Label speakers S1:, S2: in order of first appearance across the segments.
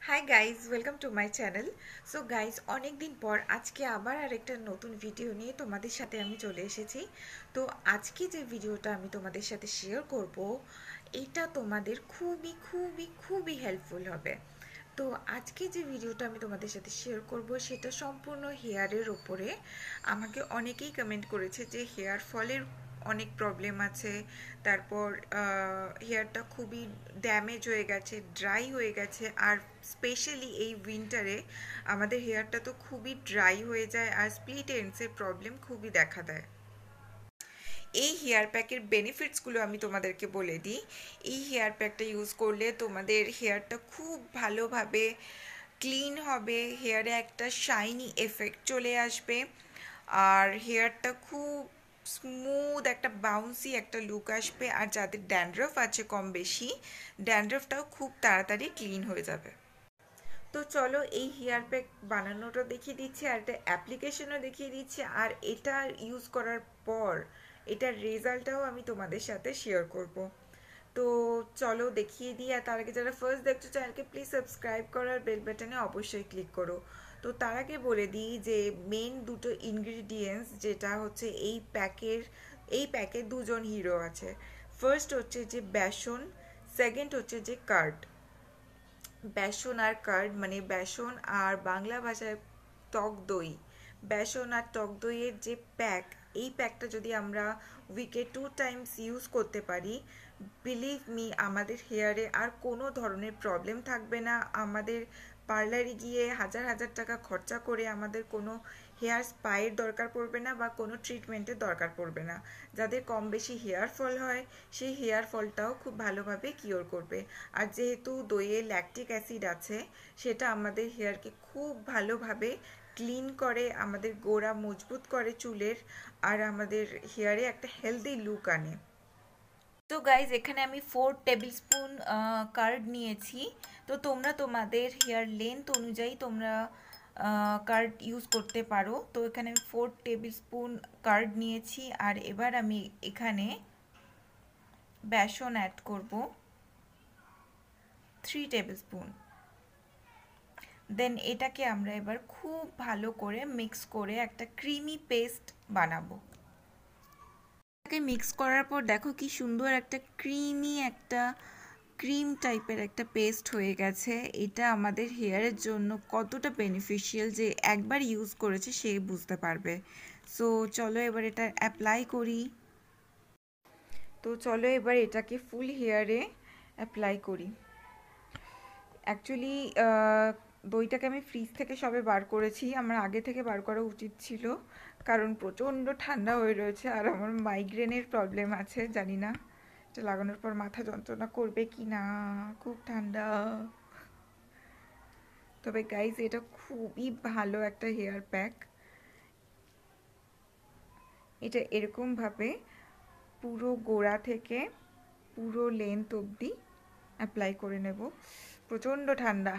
S1: High guys, welcome to my channel. So guys, অনেক দিন পর আজকে আবার আরেকটা নতুন ভিডিও নিয়ে তোমাদের সাথে আমি চলে এসেছি। তো আজকে যে ভিডিওটা আমি তোমাদের সাথে শেয়ার করব, এটা তোমাদের খুবই খুবই খুবই হেল্পফুল হবে। তো আজকে যে ভিডিওটা আমি তোমাদের সাথে শেয়ার করব সেটা সম্পূর্ণ হেয়ারের ওপরে। আমাকে অনেকেই কমেন্ট করেছে যে হেয়ার ফলের অনেক প্রবলেম আছে, তারপর হেয়ারটা খুবই ড্যামেজ হয়ে গেছে, ড্রাই হয়ে গেছে, আর স্পেশালি এই উইন্টারে আমাদের হেয়ারটা তো খুবই ড্রাই হয়ে যায় আর স্প্লিট এন্ডসের প্রবলেম খুবই দেখা দেয়। এই হেয়ার প্যাকের বেনিফিটসগুলো আমি তোমাদেরকে বলে দিই। এই হেয়ার প্যাকটা ইউজ করলে তোমাদের হেয়ারটা খুব ভালোভাবে ক্লিন হবে, হেয়ারে একটা শাইনি এফেক্ট চলে আসবে, আর হেয়ারটা খুব স্মুথ একটা বাউন্সি একটা লুক আসবে, আর যাদের ড্যান্ড্রফ আছে কম বেশি, ড্যান্ড্রফটাও খুব তাড়াতাড়ি ক্লিন হয়ে যাবে। তো চলো এই হেয়ার প্যাক বানানোটা দেখিয়ে দিচ্ছি, আর এটা অ্যাপ্লিকেশনও দেখিয়ে দিচ্ছি, আর এটা ইউজ করার পর এটার রেজাল্টটাও আমি তোমাদের সাথে শেয়ার করব। তো চলো দেখিয়ে দিই। আর তার আগে যারা ফার্স্ট দেখছো চ্যানেলকে প্লিজ সাবস্ক্রাইব করো আর বেল বাটনে অবশ্যই ক্লিক করো। তো তার আগে বলে দিই যে মেন দুটো ইনগ্রিডিয়েন্টস যেটা হচ্ছে এই প্যাকে দুজন হিরো আছে। ফার্স্ট হচ্ছে যে বেসন, সেকেন্ড হচ্ছে যে কার্ড। বেসন আর কার্ড মানে বেসন আর বাংলা ভাষায় টক দই। বেসন আর টক দইয়ের যে প্যাক, এই প্যাকটা যদি আমরা উইকে 2 টাইমস ইউজ করতে পারি, বিলিভ মি আমাদের হেয়ারে আর কোনো ধরনের প্রবলেম থাকবে না। আমাদের পার্লারে গিয়ে হাজার হাজার টাকা খরচা করে আমাদের কোনো হেয়ার স্পায়ের দরকার পড়বে না বা কোনো ট্রিটমেন্টের দরকার পড়বে না। যাদের কম বেশি হেয়ার ফল হয় সেই হেয়ার ফলটাও খুব ভালোভাবে কিওর করবে। আর যেহেতু দইয়ে ল্যাকটিক অ্যাসিড আছে, সেটা আমাদের হেয়ারকে খুব ভালোভাবে ক্লিন করে, আমাদের গোড়া মজবুত করে চুলের, আর আমাদের হেয়ারে একটা হেলদি লুক আনে। তো গাইজ, এখানে আমি 4 টেবিল স্পুন কার্ড নিয়েছি। তো তোমরা তোমাদের হেয়ার লেন্থ অনুযায়ী তোমরা কার্ড ইউজ করতে পারো। তো এখানে আমি 4 টেবিল স্পুন কার্ড নিয়েছি, আর এবার আমি এখানে বেসন অ্যাড করব 3 টেবিল স্পুন। দেন এটাকে আমরা এবার খুব ভালো করে মিক্স করে একটা ক্রিমি পেস্ট বানাবো। এটাকে মিক্স করার পর দেখো কি সুন্দর একটা ক্রিম টাইপের একটা পেস্ট হয়ে গেছে। এটা আমাদের হেয়ারের জন্য কতটা বেনিফিশিয়াল যে একবার ইউজ করেছে সে বুঝতে পারবে। সো চলো এবার এটা অ্যাপ্লাই করি। তো চলো এবার এটাকে ফুল হেয়ারে অ্যাপ্লাই করি। অ্যাকচুয়ালি দইটাকে আমি ফ্রিজ থেকে সবে বার করেছি, আমার আগে থেকে বার করা উচিত ছিল, কারণ প্রচণ্ড ঠান্ডা হয়ে রয়েছে আর আমার মাইগ্রেনের প্রবলেম আছে। জানি না এটা লাগানোর পর মাথা যন্ত্রণা করবে কি না, খুব ঠান্ডা। তবে গাইজ, এটা খুবই ভালো একটা হেয়ার প্যাক। এটা এরকমভাবে পুরো গোড়া থেকে পুরো লেন্থ অবধি অ্যাপ্লাই করে নেব। প্রচণ্ড ঠান্ডা।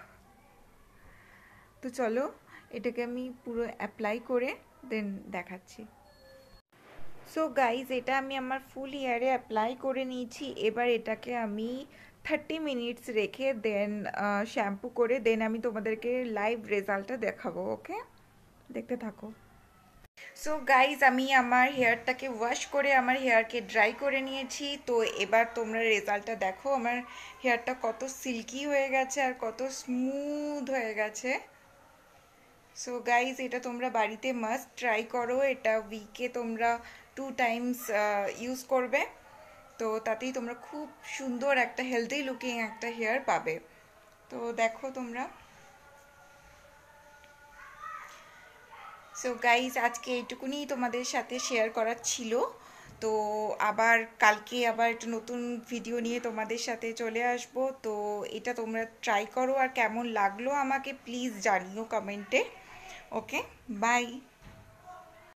S1: তো চলো এটাকে আমি পুরো অ্যাপ্লাই করে দেন দেখাচ্ছি। সো গাইজ, এটা আমি আমার ফুল হেয়ারে অ্যাপ্লাই করে নিয়েছি। এবার এটাকে আমি 30 মিনিটস রেখে দেন শ্যাম্পু করে দেন আমি তোমাদেরকে লাইভ রেজাল্টটা দেখাবো। ওকে, দেখতে থাকো। সো গাইজ, আমি আমার হেয়ারটাকে ওয়াশ করে আমার হেয়ারকে ড্রাই করে নিয়েছি। তো এবার তোমরা রেজাল্টটা দেখো, আমার হেয়ারটা কত সিল্কি হয়ে গেছে আর কত স্মুথ হয়ে গেছে। সো গাইজ, এটা তোমরা বাড়িতে মাস্ট ট্রাই করো। এটা উইকে তোমরা 2 টাইমস ইউজ করবে, তো তাতেই তোমরা খুব সুন্দর একটা হেলদি লুকিং একটা হেয়ার পাবে। তো দেখো তোমরা। সো গাইজ, আজকে এইটুকুনি তোমাদের সাথে শেয়ার করার ছিল। তো আবার কালকে আবার একটা নতুন ভিডিও নিয়ে তোমাদের সাথে চলে আসব। তো এটা তোমরা ট্রাই করো, আর কেমন লাগলো আমাকে প্লিজ জানিও কমেন্টে। Okay, by.